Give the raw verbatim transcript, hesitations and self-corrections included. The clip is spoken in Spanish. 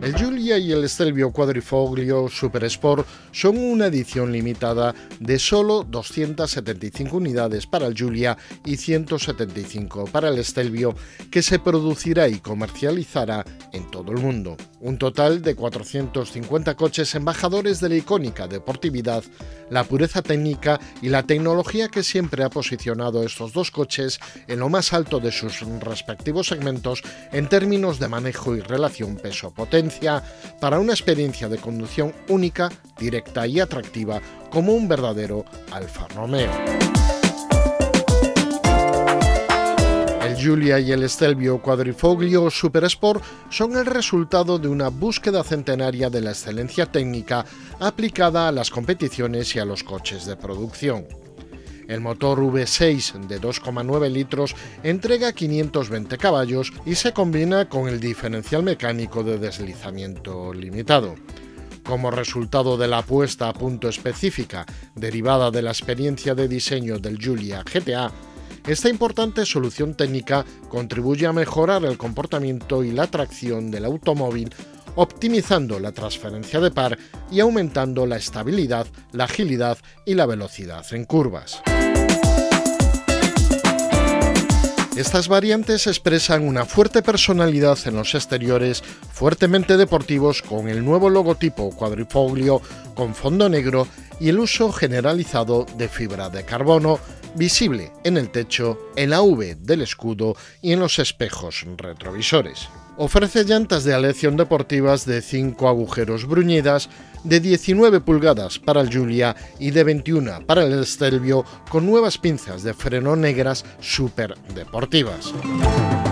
El Giulia y el Stelvio Quadrifoglio Super Sport son una edición limitada de solo doscientas setenta y cinco unidades para el Giulia y ciento setenta y cinco para el Stelvio, que se producirá y comercializará en todo el mundo. Un total de cuatrocientos cincuenta coches embajadores de la icónica deportividad, la pureza técnica y la tecnología que siempre ha posicionado estos dos coches en lo más alto de sus respectivos segmentos en términos de manejo y relación peso-potencia, para una experiencia de conducción única, directa y atractiva como un verdadero Alfa Romeo. El Giulia y el Stelvio Quadrifoglio Super Sport son el resultado de una búsqueda centenaria de la excelencia técnica aplicada a las competiciones y a los coches de producción. El motor V seis de dos coma nueve litros entrega quinientos veinte caballos y se combina con el diferencial mecánico de deslizamiento limitado. Como resultado de la puesta a punto específica derivada de la experiencia de diseño del Giulia G T A, esta importante solución técnica contribuye a mejorar el comportamiento y la tracción del automóvil, optimizando la transferencia de par y aumentando la estabilidad, la agilidad y la velocidad en curvas. Estas variantes expresan una fuerte personalidad en los exteriores, fuertemente deportivos, con el nuevo logotipo Quadrifoglio con fondo negro y el uso generalizado de fibra de carbono, visible en el techo, en la V del escudo y en los espejos retrovisores. Ofrece llantas de aleación deportivas de cinco agujeros bruñidas, de diecinueve pulgadas para el Giulia y de veintiuno para el Stelvio, con nuevas pinzas de freno negras súper deportivas.